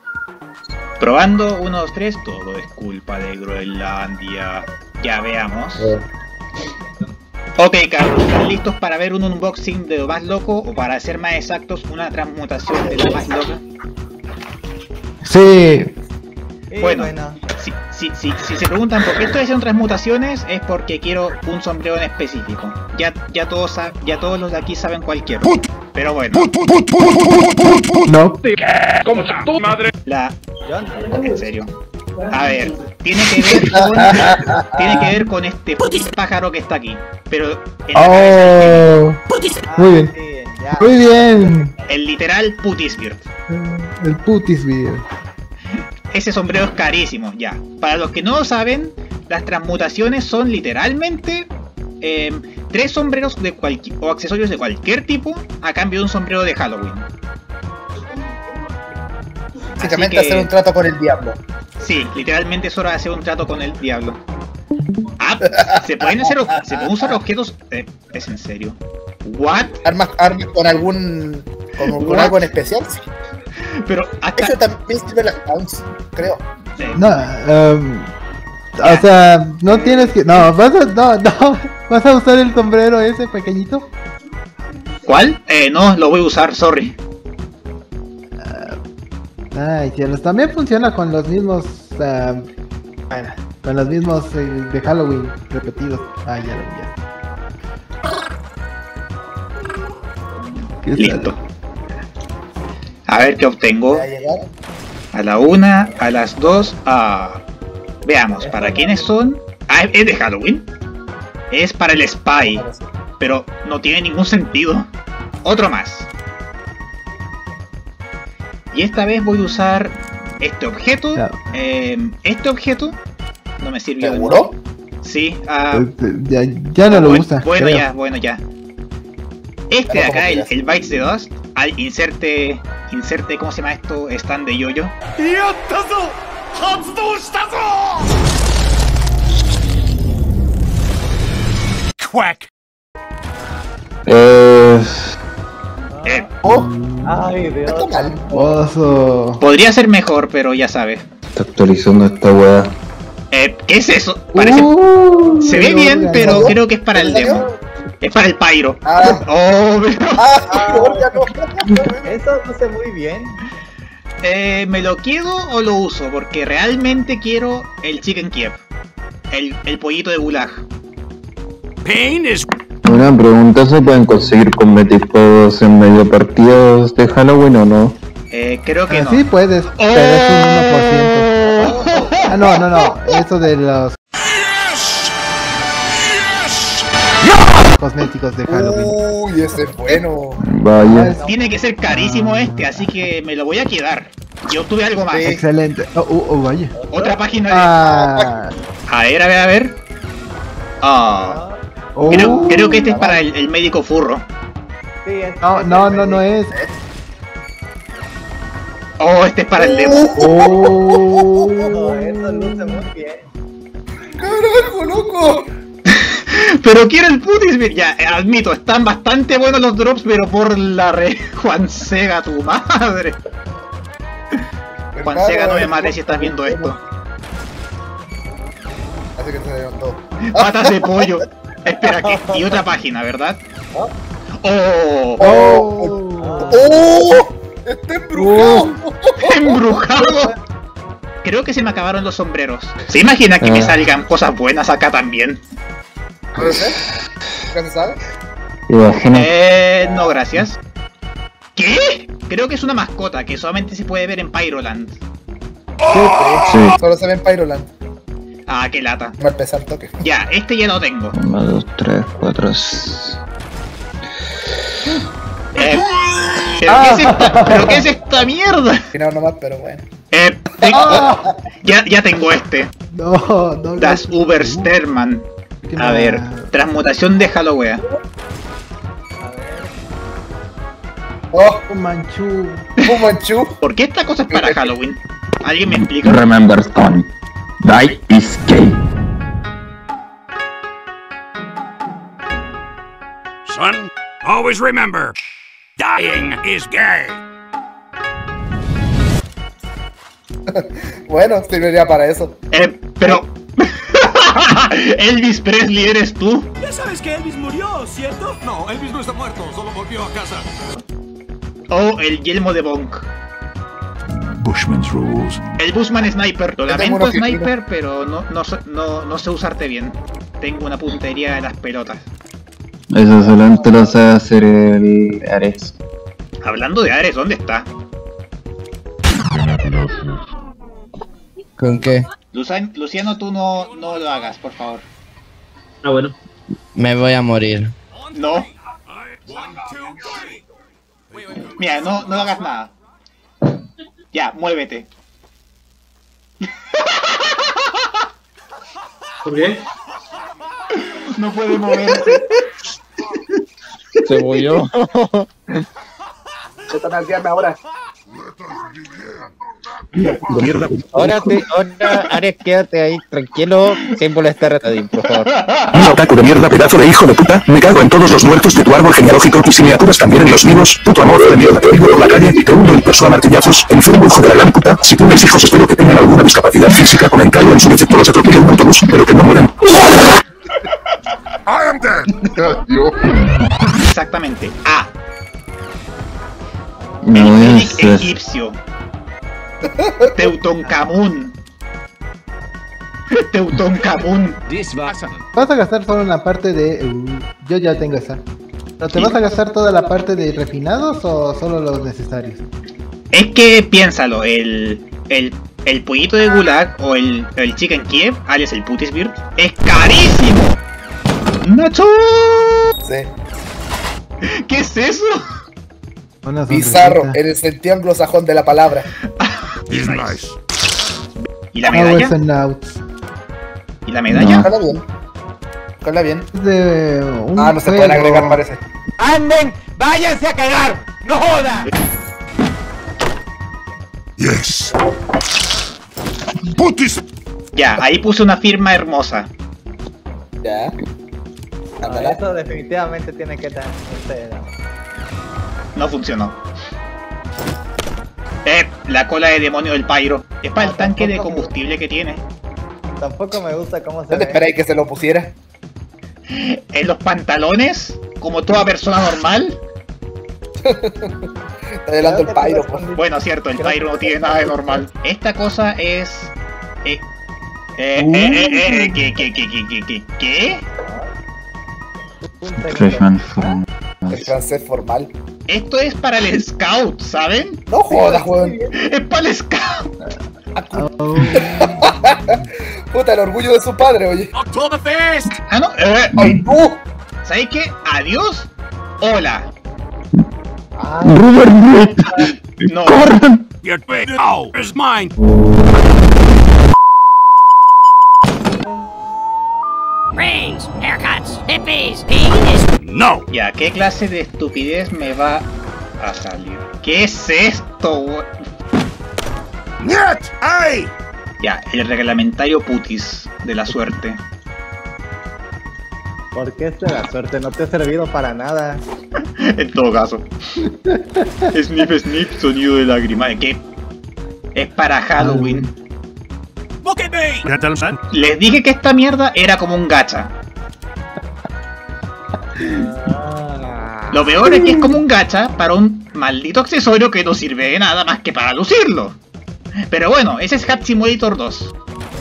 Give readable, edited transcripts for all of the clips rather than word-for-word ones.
Probando, 1, 2, 3, todo es culpa de Groenlandia. Ya veamos. Ok, Carlos, ¿están listos para ver un unboxing de lo más loco o para ser más exactos, una transmutación de lo más loca? Sí. Bueno, si se preguntan por qué estoy haciendo transmutaciones es porque quiero un sombrero en específico. Ya todos los de aquí saben cuál quiero. Pero bueno. No. ¿Cómo está tu madre? En serio. A ver, tiene que ver con este pájaro que está aquí. Pero en la cabeza Muy bien. Muy bien. el literal Putisbeard. El Putisbeard. Ese sombrero es carísimo, ya. Para los que no lo saben, las transmutaciones son literalmente 3 sombreros o accesorios de cualquier tipo a cambio de un sombrero de Halloween. Básicamente hacer un trato con el diablo. Sí, literalmente es hora de hacer un trato con el diablo. Ah, ¿se pueden usar objetos? ¿Es en serio? ¿What? Armas con algún... con algo en especial. Sí. Pero hasta... Eso también sirve en las Towns, creo. No, o sea, no tienes que... No, vas a usar el sombrero ese pequeñito. ¿Cuál? No, lo voy a usar, sorry. Ay, cielos, también funciona con los mismos... con los mismos de Halloween repetidos. Ah, ya. Listo. A ver qué obtengo. A la 1, a las 2, veamos, ¿para quiénes son? Ah, es de Halloween. Es para el Spy. Pero no tiene ningún sentido. Otro más. Y esta vez voy a usar este objeto. Claro. Este objeto no me sirvió. ¿Seguro? Sí. Ya no lo usa. Bueno, creo. bueno, ya. Este de acá, el Bites the Dust, inserte, ¿cómo se llama esto? Stand de yoyo. Quack. Ay, Dios. Está mal. Oso. Podría ser mejor, pero ya sabes. Está actualizando esta weá. ¿Qué es eso? Parece... se ve bien, pero creo que es para el demo. Es para el Pyro. Oh, Eso no sé muy bien. ¿me lo quedo o lo uso? Porque realmente quiero el Chicken Kiev. El pollito de Gulag. Pain is... Una pregunta, ¿se pueden conseguir cosméticos en medio partidos de Halloween o no? Creo que no. Sí puedes, pero es un 1%. No. Eso de los cosméticos de Halloween. Uy, ese es bueno. Vaya. Tiene que ser carísimo este, así que me lo voy a quedar. Yo obtuve algo más. Excelente. Vaya. Otra página de... A ver. Creo que este es para el médico furro. Sí, No es. Oh, este es para el demo. No, eso luce muy bien. ¡Carajo, loco! Pero quiero el Putisbeard. Ya, admito, están bastante buenos los drops, pero por la Juan Sega, tu madre. Juan Sega, no me mates si estás viendo esto. Así que se dieron todo. Patas de pollo. Espera, ¿qué? Y otra página, ¿verdad? ¡Está embrujado! ¡Embrujado! Creo que se me acabaron los sombreros. ¿Se imagina que me salgan cosas buenas acá también? ¿Puede ser? ¿Qué se sabe? Imagina. No, gracias. ¿Qué? Creo que es una mascota que solamente se puede ver en Pyroland. Sí. Solo se ve en Pyroland. Ah, qué lata. Va a empezar toque. Ya, este ya lo tengo. 1, 2, 3, 4. ¿Pero qué es esta mierda? No, nomás, pero bueno. Ya tengo este. No. Das Ubersterman. A ver, transmutación de Halloween. ¡Oh! Un Manchú. ¡Un Manchú! ¿Por qué esta cosa es para Halloween? ¿Alguien me explica? Remember, Con. Die is gay. Son, always remember, dying is gay. Bueno, serviría para eso. Pero... Elvis Presley, ¿eres tú? Ya sabes que Elvis murió, ¿cierto? No, Elvis no está muerto, solo volvió a casa. O el yelmo de Bonk. Bushman's Rules. El Bushman Sniper. Lo Yo tengo lamento, uno que- Sniper, pero no sé usarte bien. Tengo una puntería de las pelotas. Eso solamente lo sabe hacer el Ares. Hablando de Ares, ¿dónde está? ¿Con qué? Luciano, tú no lo hagas, por favor. Ah, bueno. Me voy a morir. No. Mira, no hagas nada. Ya, muévete. ¿Por qué? No puede moverse. Se murió. Se están aldeando ahora. Ahora, Ares, quédate ahí tranquilo, sin molestar a Tadín, por favor. Un otaku de mierda, pedazo de hijo de puta. Me cago en todos los muertos de tu árbol genealógico y si me apuras también en los vivos. Puto amor de mierda, te oigo por la calle y te hundo y paso a martillazos. Enfermo, hijo de la gran puta. Si tienes hijos, espero que tengan alguna discapacidad física con encargo en su defecto los atropelle un autobús, pero que no mueran. I am dead. Exactamente. A. No El voy a Fénix hacer. egipcio. Teutoncamun. Teutoncamun. Vas a gastar solo una parte de... yo ya tengo esa. ¿Pero te vas a gastar toda la parte de refinados o solo los necesarios? Es que piénsalo, el pollito de Gulag o el Chicken Kiev, alias el Putisbird, es carísimo. ¡Nacho! Sí. ¿Qué es eso? Una Bizarro, sonrisita. en el sentido anglosajón de la palabra. He's nice. ¿Y la Hours medalla? and outs. ¿Y la medalla? No. Cala bien. Cala bien. Es de un No se pueden juego. agregar, parece. ¡Anden! ¡Váyanse a cagar! ¡No joda! Yes. Put this. Ya, ahí puse una firma hermosa. Ya. No, Ándala. eso definitivamente tiene que estar. No funcionó. La cola de demonio del Pyro. Es para el tanque de combustible que tiene. Tampoco me gusta cómo se ¿Dónde ve. esperáis que se lo pusiera? En los pantalones, como toda persona normal. Está delante el Creo que Pyro, te pues. respondí. Bueno, cierto, el Pyro no tiene nada de normal. Esta cosa es... ¿Qué? Un segundo. Freshman from. El francés formal. Esto es para el Scout, ¿saben? No jodas, weón. Es para el Scout. Oh. Puta, el orgullo de su padre, oye. Oktoberfest. Ah, no. ¡Ay, no! ¿Sabéis qué? Adiós. Hola. Robert Britt. No. ¡Corran! Your big now is mine. Brains, haircuts, hippies, penis. No. Ya, ¿qué clase de estupidez me va a salir? ¿Qué es esto, we- Niet. Hey. Ya, el reglamentario putis de la suerte. ¿Por qué es de la suerte? No te ha servido para nada. En todo caso. Sniff, sniff, sonido de lágrima. ¿Qué? Es para Halloween. Look at me. Gentlemen. Les dije que esta mierda era como un gacha. Lo peor es que es como un gacha para un maldito accesorio que no sirve de nada más que para lucirlo. Pero bueno, ese es Hat Simulator 2.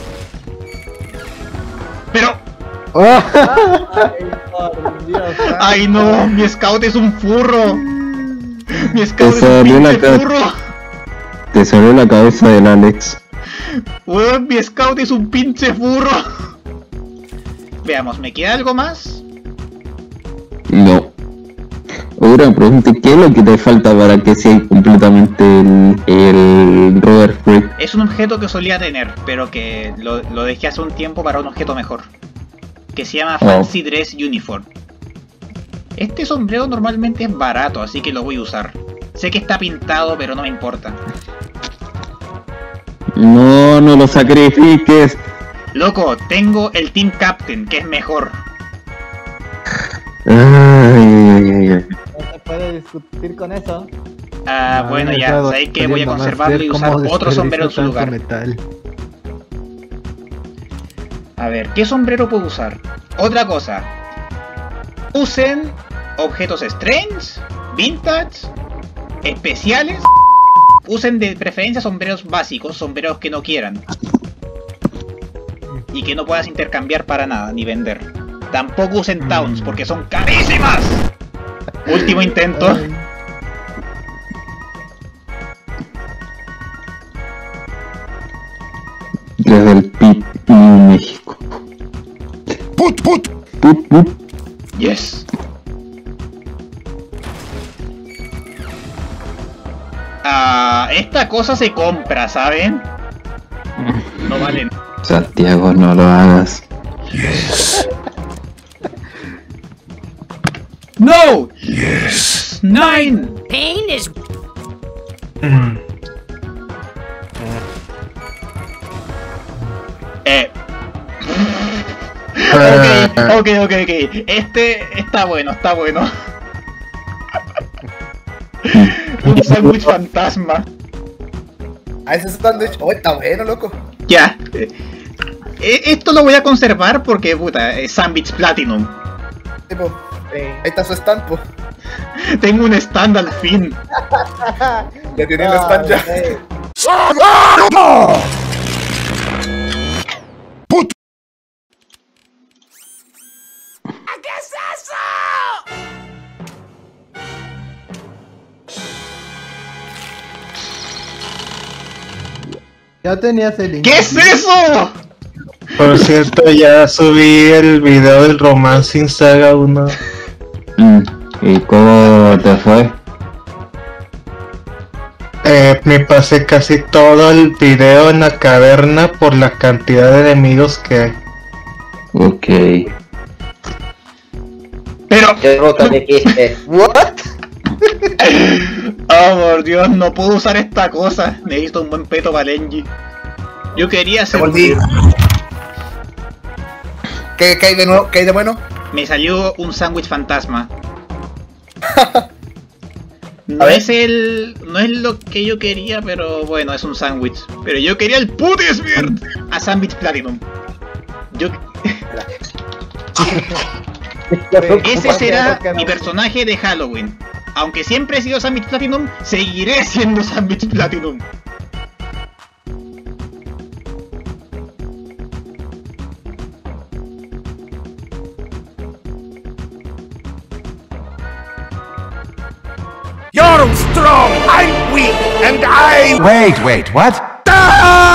Pero... Ay, por Dios. ¡Ay no! ¡Mi scout es un furro! ¡Mi scout es un salió la pinche cara. furro! Te salió la cabeza del Alex. ¡Weón, mi scout es un pinche furro! Veamos, ¿me queda algo más? No. Ahora pregunte qué es lo que te falta para que sea completamente el Robert Frick. Es un objeto que solía tener, pero que lo dejé hace un tiempo para un objeto mejor. Que se llama Fancy Dress Uniform. Este sombrero normalmente es barato, así que lo voy a usar. Sé que está pintado, pero no me importa. No, no lo sacrifiques. Loco, tengo el Team Captain, que es mejor. Ay, ay, ay, ay. No se puede discutir con eso. Bueno, ya, sabéis que voy a conservarlo y usar otro sombrero en su lugar. Metal. A ver, ¿qué sombrero puedo usar? Otra cosa. Usen objetos strange, vintage, especiales. Usen de preferencia sombreros básicos, sombreros que no quieran. Y que no puedas intercambiar para nada, ni vender. Tampoco usen towns, porque son carísimas. Último intento. Desde el PIB México. Put. Put. Yes. Esta cosa se compra, ¿saben? No valen. Santiago, no lo hagas. No. Yes. 9. Pain is Ok. Este está bueno. Un sándwich fantasma. A ese sándwich. Oh, está bueno, loco. Ya. Esto lo voy a conservar porque, puta, es sándwich platinum. Tipo, ahí está su stand, po. Tengo un stand al fin. Ya tiene el stand ya. Put. ¿Qué es eso? Ya tenías el link. ¿Qué es eso? Por cierto, ya subí el video del Romancing Saga 1. ¿Y cómo te fue? Me pasé casi todo el video en la caverna por la cantidad de enemigos que hay. Ok. Pero... ¿Qué botón dijiste? ¿What? Oh, por Dios, no puedo usar esta cosa. Necesito un buen peto para Lenji. Yo quería hacer... ¿Qué hay de nuevo? ¿Qué hay de bueno? Me salió un sándwich fantasma. A No ver. no es lo que yo quería, pero bueno, es un sándwich. Pero yo quería el Putisbeard a sándwich platinum. Ese será mi personaje de Halloween. Aunque siempre he sido sándwich platinum, seguiré siendo sándwich platinum. You're strong, I'm weak, and I... Wait, what? Ah!